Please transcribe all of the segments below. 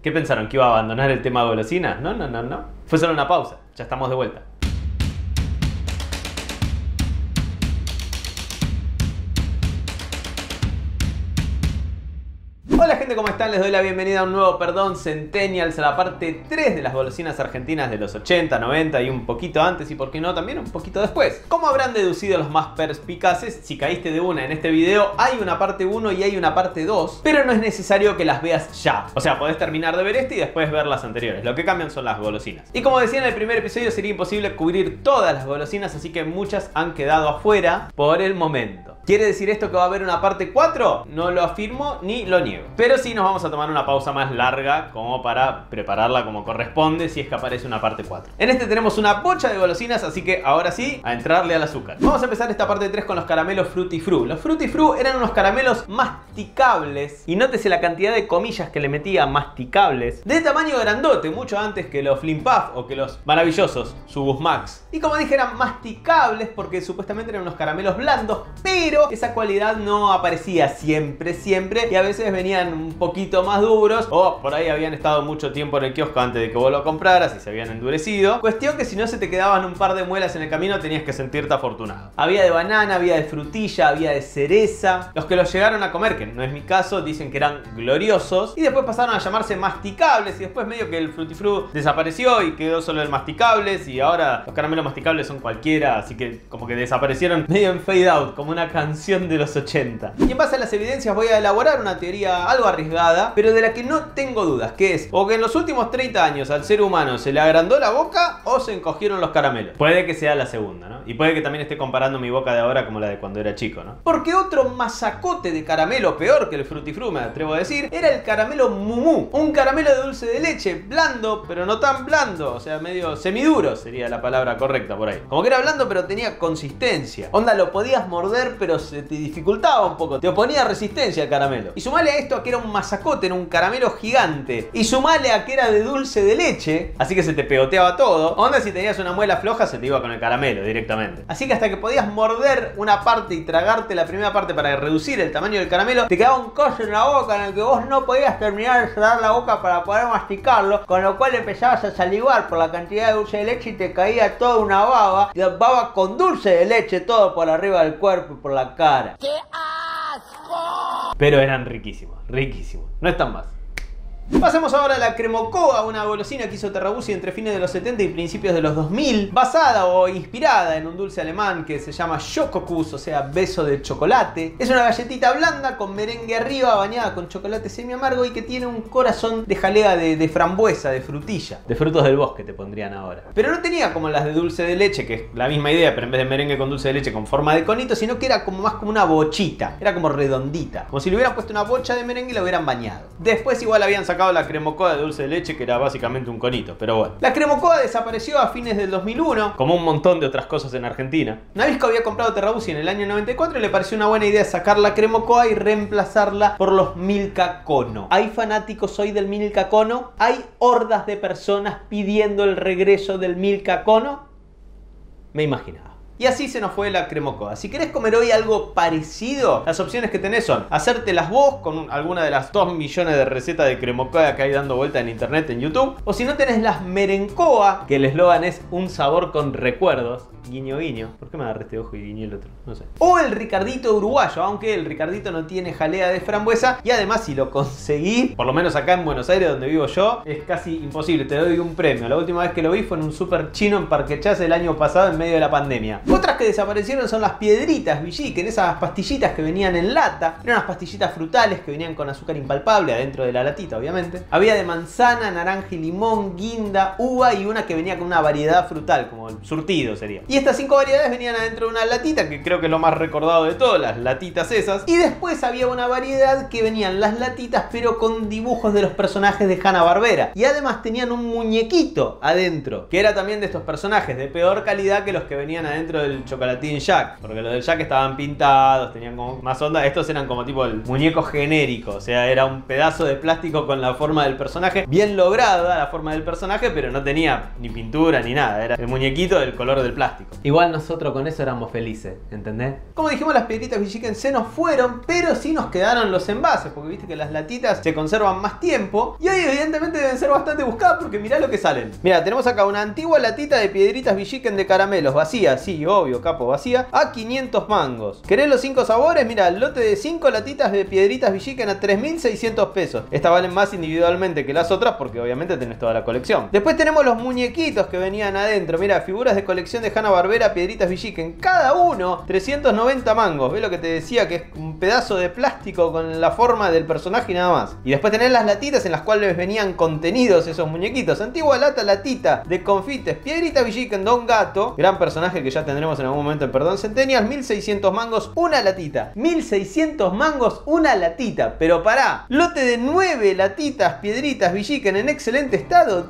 ¿Qué pensaron? ¿Que iba a abandonar el tema de golosinas? No. Fue solo una pausa. Ya estamos de vuelta. Hola gente, ¿cómo están? Les doy la bienvenida a un nuevo Perdón Centennials, a la parte 3 de las golosinas argentinas de los 80, 90 y un poquito antes y por qué no también un poquito después. Como habrán deducido los más perspicaces, si caíste de una en este video, hay una parte 1 y hay una parte 2, pero no es necesario que las veas ya. O sea, podés terminar de ver este y después ver las anteriores. Lo que cambian son las golosinas. Y como decía en el primer episodio, sería imposible cubrir todas las golosinas, así que muchas han quedado afuera por el momento. ¿Quiere decir esto que va a haber una parte 4? No lo afirmo ni lo niego. Pero sí nos vamos a tomar una pausa más larga como para prepararla como corresponde si es que aparece una parte 4. En este tenemos una bocha de golosinas, así que ahora sí, a entrarle al azúcar. Vamos a empezar esta parte 3 con los caramelos Fruity Fru. Los Fruity Fru eran unos caramelos masticables. Y nótese la cantidad de comillas que le metía masticables. De tamaño grandote, mucho antes que los Flim Puff o que los maravillosos Subus Max. Y como dije, eran masticables porque supuestamente eran unos caramelos blandos, pero esa cualidad no aparecía siempre, y a veces venían un poquito más duros o por ahí habían estado mucho tiempo en el kiosco antes de que vos lo compraras y se habían endurecido. Cuestión que si no se te quedaban un par de muelas en el camino tenías que sentirte afortunado. Había de banana, había de frutilla, había de cereza. Los que los llegaron a comer, que no es mi caso, dicen que eran gloriosos y después pasaron a llamarse masticables y después medio que el Fruity Fru desapareció y quedó solo el masticables y ahora los caramelos masticables son cualquiera, así que como que desaparecieron medio en fade out, como una canción de los 80. Y en base a las evidencias voy a elaborar una teoría algo arriesgada, pero de la que no tengo dudas, que es o que en los últimos 30 años al ser humano se le agrandó la boca o se encogieron los caramelos. Puede que sea la segunda, ¿no? Y puede que también esté comparando mi boca de ahora como la de cuando era chico, ¿no? Porque otro masacote de caramelo, peor que el Fruity Fru, me atrevo a decir, era el caramelo Mumu. Un caramelo de dulce de leche, blando, pero no tan blando, o sea, medio semiduro sería la palabra correcta por ahí. Como que era blando pero tenía consistencia. Onda, lo podías morder pero se te dificultaba un poco, te oponía resistencia al caramelo. Y sumale a esto a que era un masacote, era un caramelo gigante. Y sumale a que era de dulce de leche, así que se te pegoteaba todo. Onda, si tenías una muela floja se te iba con el caramelo directamente. Así que hasta que podías morder una parte y tragarte la primera parte para reducir el tamaño del caramelo, te quedaba un coso en la boca en el que vos no podías terminar de cerrar la boca para poder masticarlo, con lo cual empezabas a salivar por la cantidad de dulce de leche y te caía toda una baba con dulce de leche todo por arriba del cuerpo y por la cara. ¡Qué asco! Pero eran riquísimos, riquísimos. No están más. Pasemos ahora a la Cremocoa, una golosina que hizo Terrabusi entre fines de los 70 y principios de los 2000, basada o inspirada en un dulce alemán que se llama Schokokuss, o sea, beso de chocolate. Es una galletita blanda con merengue arriba, bañada con chocolate semi amargo y que tiene un corazón de jalea de frambuesa, de frutilla, de frutos del bosque te pondrían ahora. Pero no tenía como las de dulce de leche, que es la misma idea, pero en vez de merengue con dulce de leche con forma de conito, sino que era como más como una bochita, era como redondita, como si le hubieran puesto una bocha de merengue y la hubieran bañado. Después igual habían sacado la Cremocoa de dulce de leche, que era básicamente un conito, pero bueno. La Cremocoa desapareció a fines del 2001, como un montón de otras cosas en Argentina. Nabisco había comprado Terrabusi en el año 94 y le pareció una buena idea sacar la Cremocoa y reemplazarla por los Milka Cono. ¿Hay fanáticos hoy del Milka Cono? ¿Hay hordas de personas pidiendo el regreso del Milka Cono? Me imaginaba. Y así se nos fue la Cremocoa. Si querés comer hoy algo parecido, las opciones que tenés son hacértelas vos con alguna de las 2 millones de recetas de Cremocoa que hay dando vuelta en internet, en YouTube. O si no, tenés las Merencoa, que el eslogan es un sabor con recuerdos. Guiño, guiño. ¿Por qué me agarré este ojo y guiñé el otro? No sé. O el Ricardito uruguayo, aunque el Ricardito no tiene jalea de frambuesa. Y además, si lo conseguís, por lo menos acá en Buenos Aires, donde vivo yo, es casi imposible. Te doy un premio. La última vez que lo vi fue en un super chino en Parque Chas el año pasado, en medio de la pandemia. Otras que desaparecieron son las piedritas Villiquen, esas pastillitas que venían en lata. Eran unas pastillitas frutales que venían con azúcar impalpable adentro de la latita, obviamente. Había de manzana, naranja y limón, guinda, uva y una que venía con una variedad frutal, como el surtido sería. Y estas 5 variedades venían adentro de una latita, que creo que es lo más recordado de todas, las latitas esas. Y después había una variedad que venían las latitas, pero con dibujos de los personajes de Hanna-Barbera. Y además tenían un muñequito adentro, que era también de estos personajes de peor calidad que los que venían adentro dentro del chocolatín Jack, porque los del Jack estaban pintados, tenían como más onda. Estos eran como tipo el muñeco genérico, o sea, era un pedazo de plástico con la forma del personaje, bien lograda la forma del personaje, pero no tenía ni pintura ni nada, era el muñequito del color del plástico. Igual nosotros con eso éramos felices, ¿entendés? Como dijimos, las piedritas Villiquen se nos fueron, pero sí nos quedaron los envases, porque viste que las latitas se conservan más tiempo y hoy evidentemente deben ser bastante buscadas, porque mirá lo que salen. Mirá, tenemos acá una antigua latita de piedritas Villiquen de caramelos, vacía, sí, obvio, capo, vacía, a 500 mangos. ¿Querés los 5 sabores? Mirá, el lote de 5 latitas de piedritas Villiquen a 3.600 pesos. Estas valen más individualmente que las otras porque obviamente tenés toda la colección. Después tenemos los muñequitos que venían adentro. Mirá, figuras de colección de Hanna-Barbera, piedritas Villiquen, cada uno 390 mangos. ¿Ves lo que te decía? Que es un pedazo de plástico con la forma del personaje y nada más. Y después tenés las latitas en las cuales venían contenidos esos muñequitos. Antigua latita de confites, piedrita Villiquen, Don Gato, gran personaje que ya tendremos en algún momento en Perdón Centennial, 1.600 mangos, una latita. 1.600 mangos, una latita. Pero pará, lote de 9 latitas, piedritas Villiquen en excelente estado,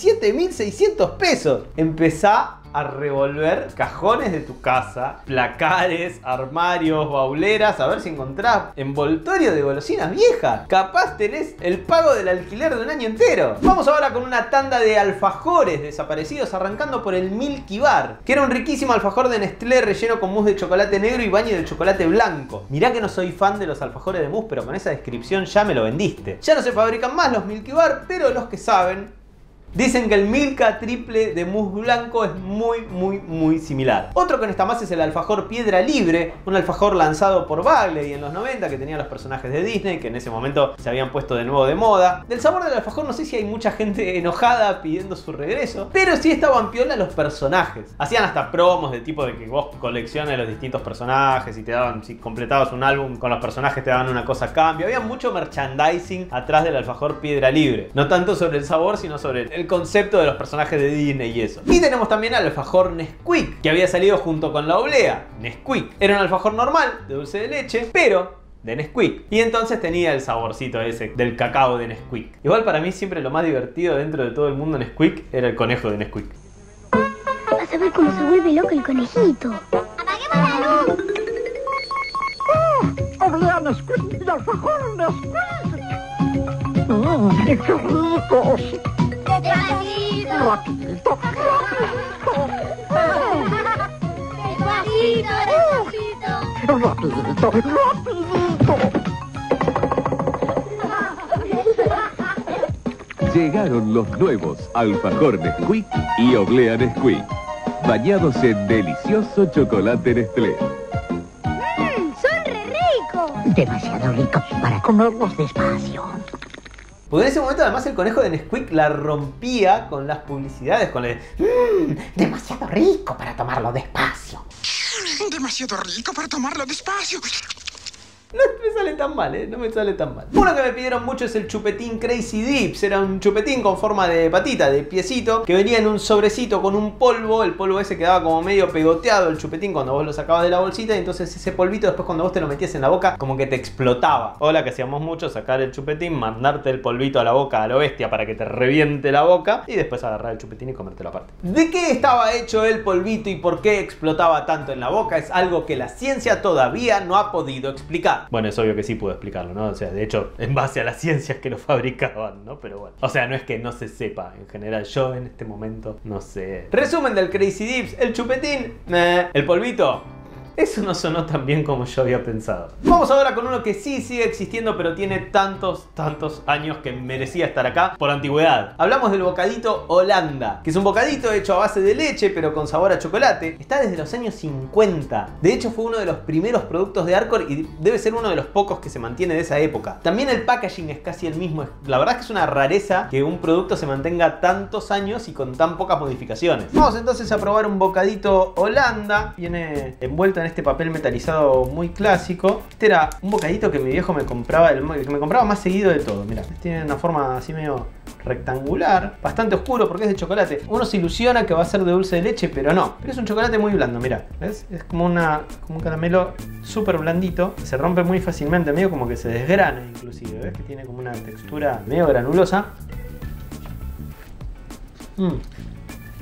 17.600 pesos. Empezá a revolver cajones de tu casa, placares, armarios, bauleras, a ver si encontrás envoltorio de golosinas viejas. Capaz tenés el pago del alquiler de un año entero. Vamos ahora con una tanda de alfajores desaparecidos, arrancando por el Milky Bar, que era un riquísimo alfajor de Nestlé relleno con mousse de chocolate negro y baño de chocolate blanco. Mirá que no soy fan de los alfajores de mousse, pero con esa descripción ya me lo vendiste. Ya no se fabrican más los Milky Bar, pero los que saben dicen que el Milka triple de mousse blanco es muy similar. Otro que no está más es el alfajor Piedra Libre, un alfajor lanzado por Bagley en los 90 que tenía los personajes de Disney, que en ese momento se habían puesto de nuevo de moda. Del sabor del alfajor no sé si hay mucha gente enojada pidiendo su regreso, pero sí estaban piola los personajes. Hacían hasta promos de tipo de que vos colecciones los distintos personajes y te daban, si completabas un álbum con los personajes te daban una cosa a cambio. Había mucho merchandising atrás del alfajor Piedra Libre. No tanto sobre el sabor, sino sobre el concepto de los personajes de Disney y eso. Y tenemos también al alfajor Nesquik, que había salido junto con la oblea. Nesquik era un alfajor normal, de dulce de leche, pero de Nesquik. Y entonces tenía el saborcito ese del cacao de Nesquik. Igual para mí siempre lo más divertido dentro de todo el mundo Nesquik era el conejo de Nesquik. Vas a ver cómo se vuelve loco el conejito. ¡Apaguemos la luz! ¡Oblea Nesquik y alfajor Nesquik! ¡Qué ricos! ¡Despacito! ¡Rapidito! ¡Despacito! ¡Despacito! Llegaron los nuevos alfajor Nesquik y oblea Nesquik, bañados en delicioso chocolate Nestlé. ¡Son re ricos! Demasiado rico para comerlos despacio. Porque en ese momento además el conejo de Nesquik la rompía con las publicidades, con el Demasiado rico para tomarlo despacio. Demasiado rico para tomarlo despacio. No me sale tan mal, no me sale tan mal. Uno que me pidieron mucho es el chupetín Crazy Dips. Era un chupetín con forma de patita, de piecito, que venía en un sobrecito con un polvo. El polvo ese quedaba como medio pegoteado el chupetín cuando vos lo sacabas de la bolsita. Y entonces ese polvito después cuando vos te lo metías en la boca como que te explotaba. O la que hacíamos mucho, sacar el chupetín, mandarte el polvito a la boca a lo bestia para que te reviente la boca. Y después agarrar el chupetín y comértelo aparte. ¿De qué estaba hecho el polvito y por qué explotaba tanto en la boca? Es algo que la ciencia todavía no ha podido explicar. Bueno, es obvio que sí puedo explicarlo, ¿no? O sea, de hecho, en base a las ciencias que lo fabricaban, ¿no? Pero bueno. O sea, no es que no se sepa. En general, yo en este momento no sé. Resumen del Crazy Dips. El chupetín, el polvito. Eso no sonó tan bien como yo había pensado. Vamos ahora con uno que sí sigue existiendo, pero tiene tantos años que merecía estar acá por antigüedad. Hablamos del bocadito Holanda, que es un bocadito hecho a base de leche, pero con sabor a chocolate. Está desde los años 50. De hecho, fue uno de los primeros productos de Arcor y debe ser uno de los pocos que se mantiene de esa época. También el packaging es casi el mismo. La verdad es que es una rareza que un producto se mantenga tantos años y con tan pocas modificaciones. Vamos entonces a probar un bocadito Holanda. Viene envuelto en este papel metalizado muy clásico. Este era un bocadito que mi viejo me compraba, el que me compraba más seguido de todo. Mira, tiene una forma así medio rectangular, bastante oscuro porque es de chocolate. Uno se ilusiona que va a ser de dulce de leche, pero no. Pero es un chocolate muy blando, mira. ¿Ves? Es como un caramelo súper blandito. Se rompe muy fácilmente, medio como que se desgrana inclusive. ¿Ves? Que tiene como una textura medio granulosa.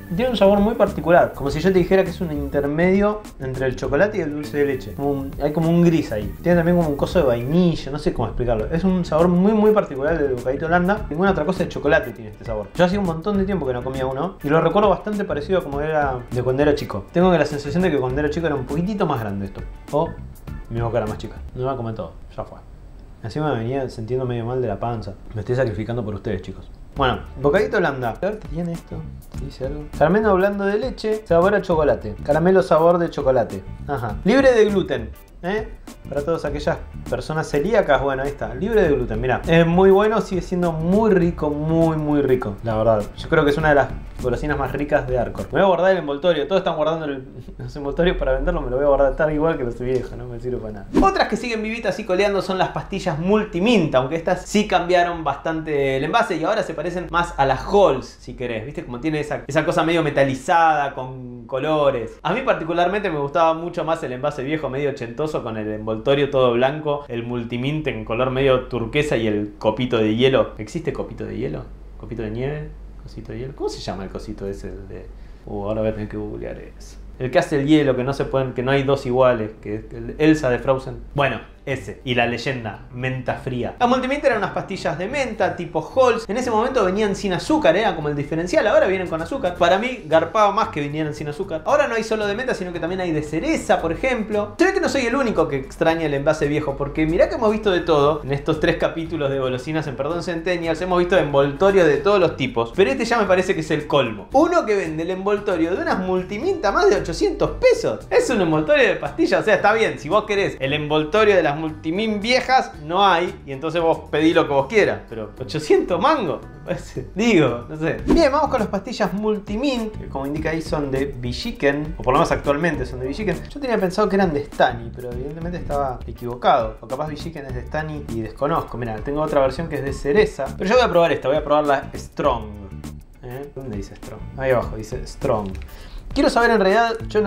Tiene un sabor muy particular, como si yo te dijera que es un intermedio entre el chocolate y el dulce de leche. Hay como un gris ahí. Tiene también como un coso de vainilla, no sé cómo explicarlo. Es un sabor muy particular del bocadito Holanda. Ninguna otra cosa de chocolate tiene este sabor. Yo hacía un montón de tiempo que no comía uno y lo recuerdo bastante parecido a como era de cuando era chico. Tengo la sensación de que cuando era chico era un poquitito más grande esto. O mi boca era más chica. No me comer todo, ya fue. Encima me venía sintiendo medio mal de la panza. Me estoy sacrificando por ustedes, chicos. Bueno, bocadito Holanda. A ver qué tiene esto. ¿Dice algo? Caramelo blando de leche, sabor a chocolate. Caramelo sabor de chocolate. Ajá. Libre de gluten. Para todas aquellas personas celíacas, bueno, ahí está, libre de gluten, mirá. Es muy bueno, sigue siendo muy rico, muy rico, la verdad. Yo creo que es una de las golosinas más ricas de Arcor. Me voy a guardar el envoltorio, todos están guardando los envoltorios para venderlo, me lo voy a guardar tal igual que los viejos, no me sirve para nada. Otras que siguen vivitas y coleando son las pastillas multimint, aunque estas sí cambiaron bastante el envase y ahora se parecen más a las Halls, si querés, ¿viste? Como tiene esa cosa medio metalizada, con colores. A mí particularmente me gustaba mucho más el envase viejo, medio ochentoso, con el envoltorio todo blanco, el multimint en color medio turquesa y el copito de hielo. ¿Existe copito de hielo? ¿Copito de nieve? ¿Cosito de hielo? ¿Cómo se llama el cosito ese de...? Ahora voy a tener que googlear eso. El que hace el hielo, que no se pueden, que no hay dos iguales, que es el Elsa de Frozen. Bueno, ese. Y la leyenda, menta fría. La multimint eran unas pastillas de menta tipo Halls. En ese momento venían sin azúcar, era como el diferencial. Ahora vienen con azúcar. Para mí garpaba más que vinieran sin azúcar. Ahora no hay solo de menta, sino que también hay de cereza, por ejemplo. Se ve que no soy el único que extraña el envase viejo, porque mirá que hemos visto de todo. En estos 3 capítulos de golosinas en Perdón Centennials hemos visto envoltorios de todos los tipos. Pero este ya me parece que es el colmo. Uno que vende el envoltorio de unas multimint a más de 800 pesos. Es un envoltorio de pastillas. O sea, está bien. Si vos querés el envoltorio de las multimint viejas, no hay. Y entonces vos pedí lo que vos quieras. Pero 800 mangos, me parece. Digo, no sé. Bien, vamos con las pastillas multimint, que como indica ahí son de Villiquen. O por lo menos actualmente son de Villiquen. Yo tenía pensado que eran de Stani, pero evidentemente estaba equivocado. O capaz Villiquen es de Stani y desconozco. Mira, tengo otra versión que es de cereza. Pero yo voy a probar esta. Voy a probar la Strong. ¿Dónde dice Strong? Ahí abajo dice Strong. Quiero saber, en realidad, yo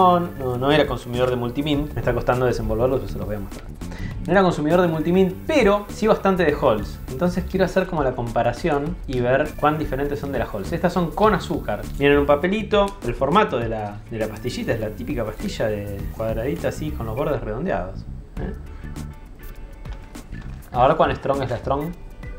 no era consumidor de multimint. Me está costando desenvolverlos, pero se los voy a mostrar. No era consumidor de multimint, pero sí bastante de Halls. Entonces quiero hacer como la comparación y ver cuán diferentes son de las Halls. Estas son con azúcar. Vienen en un papelito. El formato de la pastillita es la típica pastilla de cuadradita así, con los bordes redondeados. Ahora cuán strong es la Strong.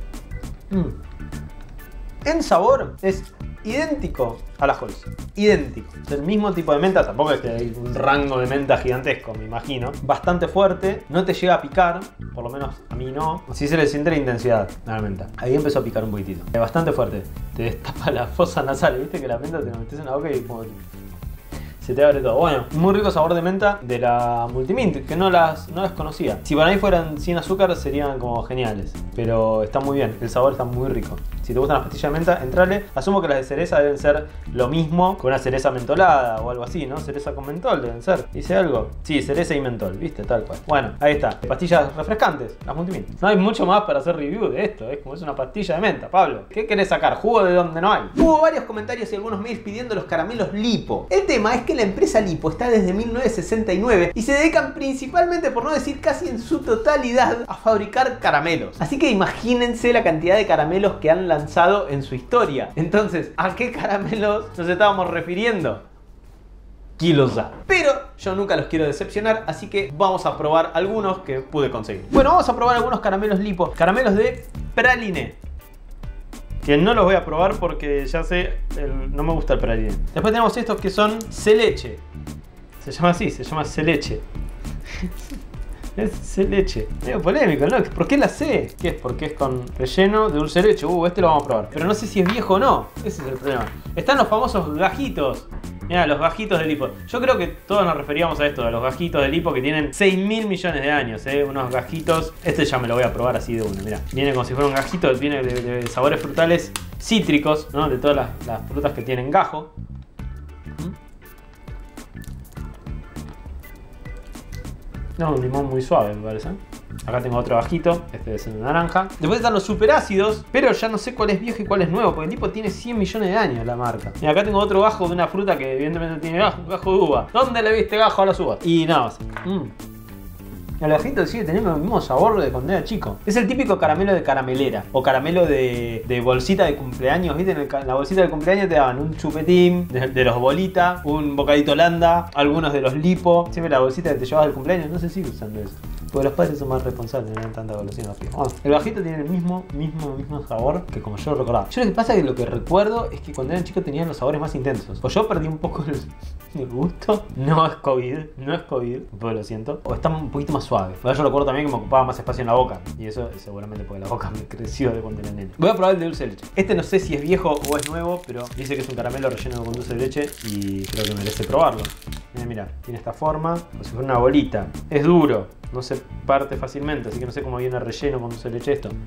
En sabor es idéntico a la Halls. Idéntico. Es el mismo tipo de menta. Tampoco es que hay un rango de menta gigantesco, me imagino. Bastante fuerte. No te llega a picar. Por lo menos a mí no. Sí se le siente la intensidad a la menta. Ahí empezó a picar un poquitito. Bastante fuerte. Te destapa la fosa nasal. Viste que la menta te la metes en la boca y como... se te abre todo. Bueno, muy rico sabor de menta de la multimint, que no las conocía. Si para mí fueran sin azúcar serían como geniales, pero está muy bien, el sabor está muy rico. Si te gustan las pastillas de menta, entrale. Asumo que las de cereza deben ser lo mismo que una cereza mentolada o algo así, ¿no? Cereza con mentol deben ser. ¿Dice algo? Sí, cereza y mentol, ¿viste? Tal cual. Bueno, ahí está. Pastillas refrescantes, las multimint. No hay mucho más para hacer review de esto, es como es una pastilla de menta, Pablo. ¿Qué querés sacar? ¿Jugo de donde no hay? Hubo varios comentarios y algunos mails pidiendo los caramelos Lipo. El tema es que la empresa Lipo está desde 1969 y se dedican principalmente, por no decir casi en su totalidad, a fabricar caramelos. Así que imagínense la cantidad de caramelos que han lanzado en su historia. Entonces, ¿a qué caramelos nos estábamos refiriendo? Kilosa. Pero yo nunca los quiero decepcionar, así que vamos a probar algunos que pude conseguir. Bueno, vamos a probar algunos caramelos Lipo. Caramelos de praliné, que no los voy a probar porque ya sé, no me gusta el praliné. Después tenemos estos que son Celeche. Se llama así, se llama Celeche. Es Celeche. Medio polémico, ¿no? ¿Por qué la C? ¿Qué es? Porque es con relleno de dulce de leche. Este lo vamos a probar. Pero no sé si es viejo o no. Ese es el problema. Están los famosos gajitos. Mirá, los gajitos de Lipo. Yo creo que todos nos referíamos a esto, a los gajitos de Lipo que tienen 6.000 millones de años, Unos gajitos. Este ya me lo voy a probar así de uno, mirá. Viene como si fuera un gajito, viene de sabores frutales cítricos, ¿no? De todas las frutas que tienen gajo. No, un limón muy suave, me parece. Acá tengo otro bajito, este es de naranja. Después están los superácidos, pero ya no sé cuál es viejo y cuál es nuevo, porque el tipo tiene 100 millones de años la marca. Y acá tengo otro gajo de una fruta que evidentemente tiene gajo, un gajo de uva. ¿Dónde le viste gajo a las uvas? Y nada más. El bajito sigue teniendo el mismo sabor de cuando era chico. Es el típico caramelo de caramelera o caramelo de bolsita de cumpleaños. ¿Viste? En la bolsita de cumpleaños te daban un chupetín de los bolita, un bocadito Holanda, algunos de los lipo. Siempre la bolsita que te llevabas del cumpleaños. No se sigue usando eso. Porque los padres son más responsables, no dan tanta golosina. El bajito tiene el mismo sabor que como yo lo recordaba. Yo lo que pasa es que lo que recuerdo es que cuando eran chicos tenían los sabores más intensos. O yo perdí un poco el gusto. No es COVID, pues lo siento. O está un poquito más suave. Pero yo recuerdo también que me ocupaba más espacio en la boca. Y eso es seguramente porque la boca me creció de cuando era nene. Voy a probar el de dulce de leche. Este no sé si es viejo o es nuevo, pero dice que es un caramelo relleno con dulce de leche y creo que merece probarlo. Mira, tiene esta forma, como si fuera una bolita. Es duro, no se parte fácilmente, así que no sé cómo viene relleno con dulce de leche esto.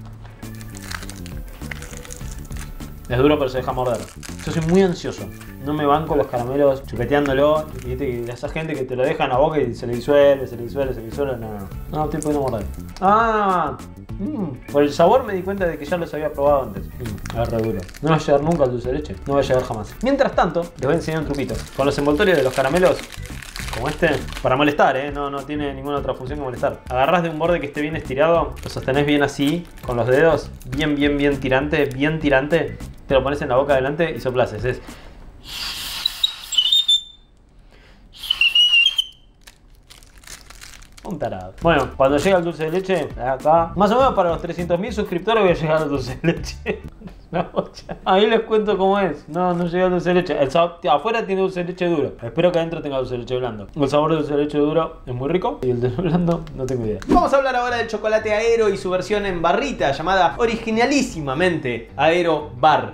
Es duro pero se deja morder. Yo soy muy ansioso. No me banco los caramelos chupeteándolo. Viste que esa gente que te lo deja en la boca y se le disuelve. No, estoy pudiendo morder. Por el sabor me di cuenta de que ya los había probado antes. Es re duro. No va a llegar nunca al dulce de leche. No va a llegar jamás. Mientras tanto, les voy a enseñar un truquito. Con los envoltorios de los caramelos, como este, para molestar, no tiene ninguna otra función que molestar. Agarrás de un borde que esté bien estirado, lo sostenés bien así, con los dedos, bien tirante, te lo pones en la boca adelante y soplás. Es un tarado. Bueno, cuando llega el dulce de leche, acá, más o menos para los 300.000 suscriptores voy a llegar al dulce de leche. Ahí les cuento cómo es. No llega el dulce de leche. Afuera tiene dulce de leche duro. Espero que adentro tenga dulce de leche blando. El sabor de dulce de leche duro es muy rico y el de blando no tengo idea. Vamos a hablar ahora del chocolate Aero y su versión en barrita llamada originalísimamente Aero Bar.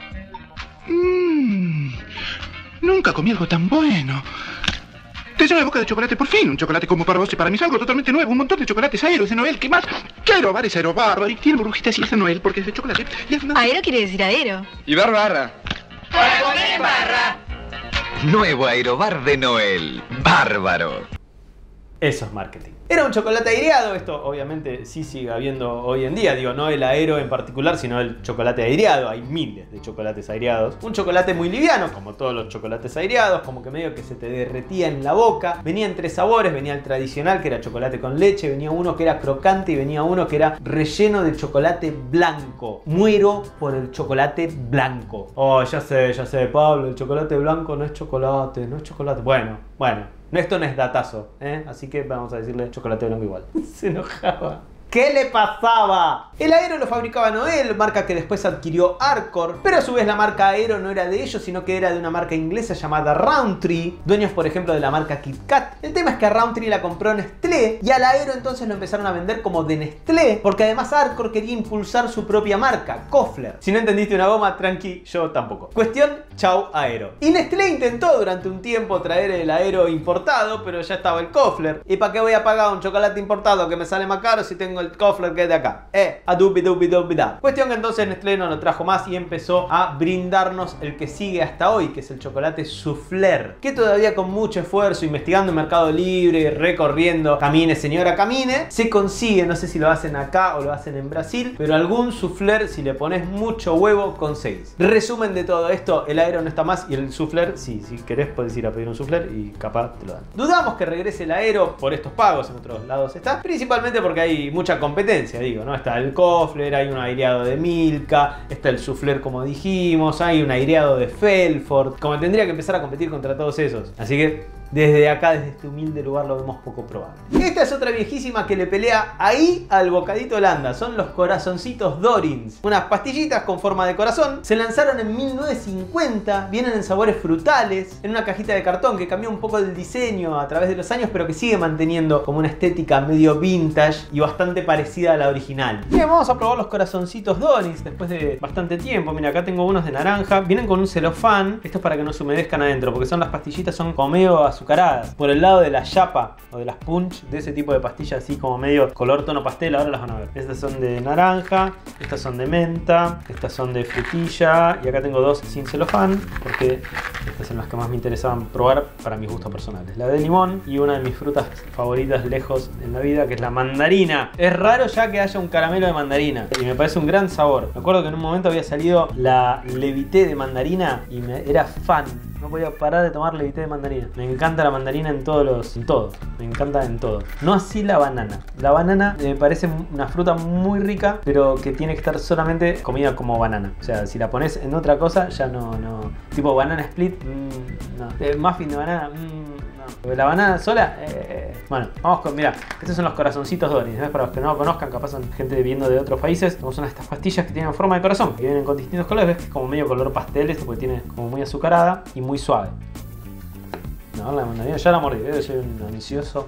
Nunca comí algo tan bueno. Te llena la boca de chocolate por fin. Un chocolate como para vos y para mí es algo totalmente nuevo. Un montón de chocolates Aero, es de Noel. ¿Qué más? Quiero Bar es Aero Bar. Y tiene burbujitas y es de Noel porque es de chocolate. Aero quiere decir Aero. Y barra. ¡Para comer barra! Nuevo Aerobar de Noel. Bárbaro. Eso es marketing. Era un chocolate aireado, esto obviamente sí sigue habiendo hoy en día, digo, no el Aero en particular, sino el chocolate aireado, hay miles de chocolates aireados. Un chocolate muy liviano, como todos los chocolates aireados, como que medio que se te derretía en la boca. Venía en 3 sabores, venía el tradicional que era chocolate con leche, venía uno que era crocante y venía uno que era relleno de chocolate blanco. Muero por el chocolate blanco. Oh, ya sé, Pablo, el chocolate blanco no es chocolate. Bueno. Esto no es datazo, así que vamos a decirle chocolate blanco igual. Se enojaba. ¿Qué le pasaba? El Aero lo fabricaba Noel, marca que después adquirió Arcor, pero a su vez la marca Aero no era de ellos, sino que era de una marca inglesa llamada Rowntree, dueños por ejemplo de la marca Kit Kat. El tema es que a Rowntree la compró Nestlé y al Aero entonces lo empezaron a vender como de Nestlé, porque además Arcor quería impulsar su propia marca, Kofler. Si no entendiste una goma, tranqui, yo tampoco. Cuestión, chau Aero. Y Nestlé intentó durante un tiempo traer el Aero importado, pero ya estaba el Kofler. ¿Y para qué voy a pagar un chocolate importado que me sale más caro si tengo el Kofler que es de acá? A cuestión que entonces Nestlé no lo trajo más y empezó a brindarnos el que sigue hasta hoy, que es el chocolate Souffleur, que todavía con mucho esfuerzo, investigando en Mercado Libre, recorriendo, camine señora camine, se consigue. No sé si lo hacen acá o lo hacen en Brasil, pero algún Souffleur, si le pones mucho huevo, conseguís. Resumen de todo esto, el Aero no está más y el Souffleur, sí, si querés podés ir a pedir un Souffleur y capaz te lo dan. Dudamos que regrese el Aero por estos pagos, en otros lados está, principalmente porque hay mucha competencia, digo, ¿no? Está el Kofler, hay un aireado de Milka, está el Souffleur como dijimos, hay un aireado de Felford, como tendría que empezar a competir contra todos esos. Así que desde acá, desde este humilde lugar, lo vemos poco probable. Esta es otra viejísima que le pelea ahí al bocadito Holanda. Son los corazoncitos Dorins. Unas pastillitas con forma de corazón. Se lanzaron en 1950. Vienen en sabores frutales. En una cajita de cartón que cambió un poco el diseño a través de los años, pero que sigue manteniendo como una estética medio vintage y bastante parecida a la original. Bien, vamos a probar los corazoncitos Dorins después de bastante tiempo. Mira, acá tengo unos de naranja. Vienen con un celofán. Esto es para que no se humedezcan adentro, porque son las pastillitas, son como medio azucaradas. Por el lado de la chapa o de las punch, de ese tipo de pastillas así como medio color tono pastel, ahora las van a ver. Estas son de naranja, estas son de menta, estas son de frutilla y acá tengo 2 sin celofán porque estas son las que más me interesaban probar para mis gustos personales. La de limón y una de mis frutas favoritas lejos en la vida, que es la mandarina. Es raro ya que haya un caramelo de mandarina y me parece un gran sabor. Me acuerdo que en un momento había salido la Levité de mandarina y era fan. No podía parar de tomar Levité de mandarina. Me encanta la mandarina en todos. Me encanta en todo. No así la banana. La banana me parece una fruta muy rica, pero que tiene que estar solamente comida como banana. O sea, si la pones en otra cosa, ya no. Tipo banana split, no. Muffin de banana, no. Pero la banana sola, bueno, vamos con, mirá, estos son los corazoncitos Doris, ¿ves? Para los que no lo conozcan, capaz son gente viendo de otros países. Tenemos una de estas pastillas que tienen forma de corazón, que vienen con distintos colores, ves que es como medio color pastel esto, porque tiene como muy azucarada y muy suave. No, la mandarina ya la mordí, yo soy un ansioso.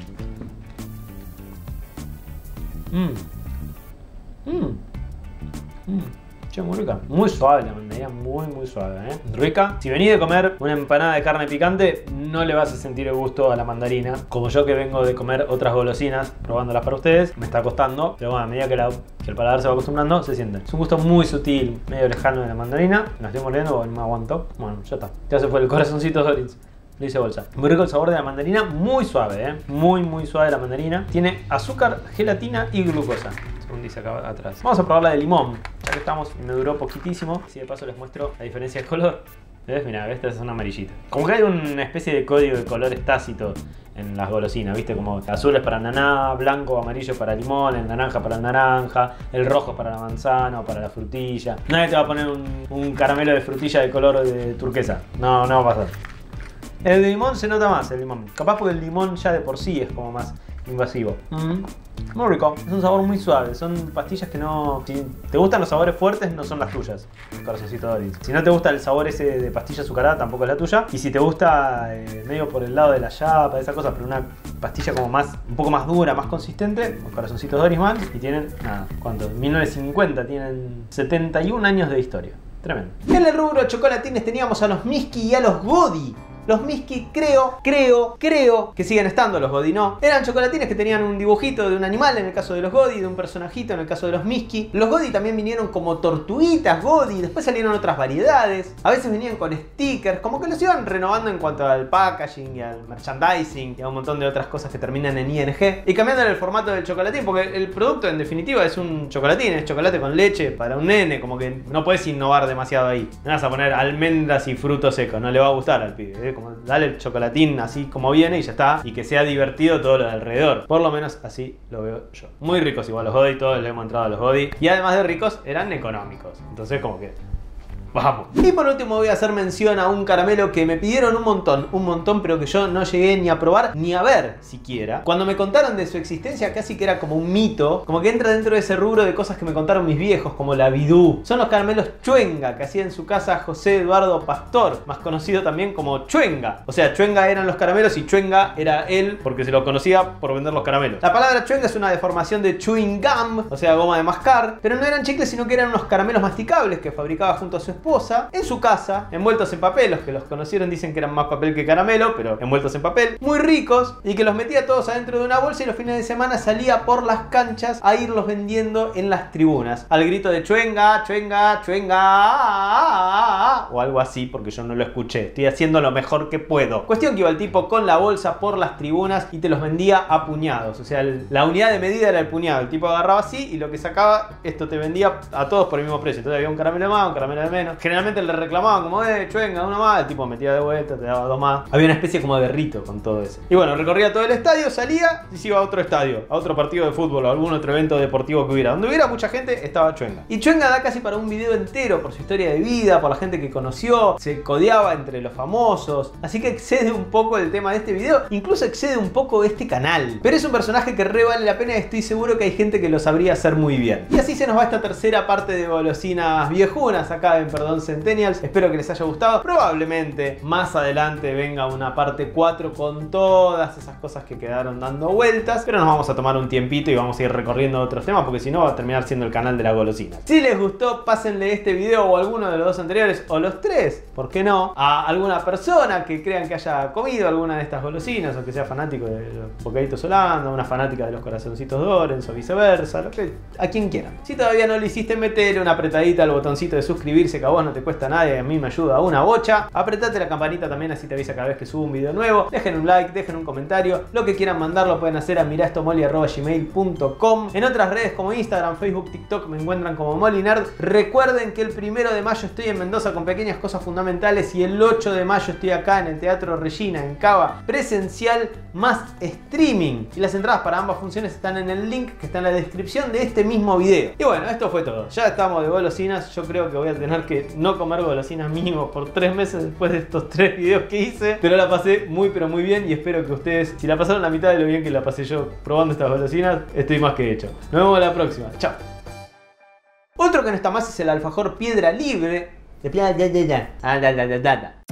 Che, muy rica. Muy suave la mandarina, muy suave, rica. Si venís de comer una empanada de carne picante, no le vas a sentir el gusto a la mandarina. Como yo, que vengo de comer otras golosinas, probándolas para ustedes, me está costando. Pero bueno, a medida que el paladar se va acostumbrando, se siente. Es un gusto muy sutil, medio lejano de la mandarina. Me la estoy mordiendo porque no me aguanto. Bueno, ya está. Ya se fue el corazoncito Doris. Lo hice bolsa. Muy rico el sabor de la mandarina, muy suave, muy suave la mandarina. Tiene azúcar, gelatina y glucosa, según dice acá atrás. Vamos a probar la de limón, ya que estamos, y me duró poquitísimo. Así de paso les muestro la diferencia de color. ¿Ves? Mirá, esta es una amarillita. Como que hay una especie de código de colores tácito en las golosinas, ¿viste? Como azul es para naná, blanco o amarillo para limón, el naranja para el naranja, el rojo para la manzana o para la frutilla. Nadie te va a poner un caramelo de frutilla de color de turquesa. No va a pasar. El de limón se nota más, el limón. Capaz porque el limón ya de por sí es como más invasivo. Muy rico, es un sabor muy suave. Son pastillas que no... Si te gustan los sabores fuertes, no son las tuyas, corazoncito Doris. Si no te gusta el sabor ese de pastilla azucarada, tampoco es la tuya. Y si te gusta medio por el lado de la yapa, esa cosa, pero una pastilla como más, un poco más dura, más consistente, los corazoncitos Doris man. Y tienen, nada, ¿cuánto? 1950, tienen 71 años de historia. Tremendo. En el rubro chocolatines teníamos a los Miski y a los Godi. Los Miski creo que siguen estando, los Godi no. Eran chocolatines que tenían un dibujito de un animal en el caso de los Godi, de un personajito en el caso de los Miski. Los Godi también vinieron como tortuguitas Godi, después salieron otras variedades. A veces venían con stickers, como que los iban renovando en cuanto al packaging y al merchandising y a un montón de otras cosas que terminan en ING. Y cambiando el formato del chocolatín, porque el producto en definitiva es un chocolatín, es chocolate con leche para un nene, como que no puedes innovar demasiado ahí. No vas a poner almendras y frutos secos, no le va a gustar al pibe, ¿eh? Como dale el chocolatín así como viene y ya está, y que sea divertido todo lo de alrededor. Por lo menos así lo veo yo. Muy ricos igual los Godi, todos le hemos entrado a los Godi. Y además de ricos, eran económicos. Entonces como que... vamos. Y por último voy a hacer mención a un caramelo que me pidieron un montón, pero que yo no llegué ni a probar ni a ver siquiera. Cuando me contaron de su existencia casi que era como un mito, como que entra dentro de ese rubro de cosas que me contaron mis viejos, como la bidú. Son los caramelos Chwenga que hacía en su casa José Eduardo Pastor, más conocido también como Chwenga. O sea, Chwenga eran los caramelos y Chwenga era él porque se lo conocía por vender los caramelos. La palabra Chwenga es una deformación de chewing gum, o sea, goma de mascar, pero no eran chicles, sino que eran unos caramelos masticables que fabricaba junto a su esposa en su casa, envueltos en papel. Los que los conocieron dicen que eran más papel que caramelo, pero envueltos en papel, muy ricos, y que los metía todos adentro de una bolsa y los fines de semana salía por las canchas a irlos vendiendo en las tribunas, al grito de Chwenga, Chwenga, Chwenga, o algo así, porque yo no lo escuché, estoy haciendo lo mejor que puedo. Cuestión que iba el tipo con la bolsa por las tribunas y te los vendía a puñados, o sea, la unidad de medida era el puñado. El tipo agarraba así y lo que sacaba, esto te vendía a todos por el mismo precio. Entonces había un caramelo más, un caramelo de menos. Generalmente le reclamaban como, Chwenga, uno más. El tipo metía de vuelta, te daba dos más. Había una especie como de rito con todo eso. Y bueno, recorría todo el estadio, salía y se iba a otro estadio, a otro partido de fútbol o algún otro evento deportivo que hubiera. Donde hubiera mucha gente, estaba Chwenga. Y Chwenga da casi para un video entero por su historia de vida, por la gente que conoció, se codeaba entre los famosos. Así que excede un poco el tema de este video, incluso excede un poco este canal. Pero es un personaje que re vale la pena y estoy seguro que hay gente que lo sabría hacer muy bien. Y así se nos va esta tercera parte de golosinas viejunas acá en Perdón Centennials. Espero que les haya gustado. Probablemente más adelante venga una parte 4 con todas esas cosas que quedaron dando vueltas, pero nos vamos a tomar un tiempito y vamos a ir recorriendo otros temas, porque si no va a terminar siendo el canal de las golosinas. Si les gustó, pásenle este video o alguno de los dos anteriores o los tres, ¿por qué no?, a alguna persona que crean que haya comido alguna de estas golosinas o que sea fanático de los bocaditos Holanda, una fanática de los corazoncitos Dorens o viceversa, a quien quieran. Si todavía no lo hiciste, metele una apretadita al botoncito de suscribirse, que a vos no te cuesta nada y a mí me ayuda una bocha. Apretate la campanita también, así te avisa cada vez que subo un video nuevo. Dejen un like, dejen un comentario, lo que quieran mandar lo pueden hacer a mirastomoli@gmail.com. En otras redes como Instagram, Facebook, TikTok me encuentran como Molinerd. Recuerden que el 1 de mayo estoy en Mendoza con pequeñas cosas fundamentales y el 8 de mayo estoy acá en el Teatro Regina, en Cava, presencial más streaming. Y las entradas para ambas funciones están en el link que está en la descripción de este mismo video. Y bueno, esto fue todo. Ya estamos de golosinas. Yo creo que voy a tener que no comer golosinas mínimo por 3 meses después de estos 3 videos que hice. Pero la pasé muy pero muy bien y espero que ustedes, si la pasaron la mitad de lo bien que la pasé yo probando estas golosinas, estoy más que hecho. Nos vemos la próxima. Chao. Otro que no está más es el alfajor piedra libre.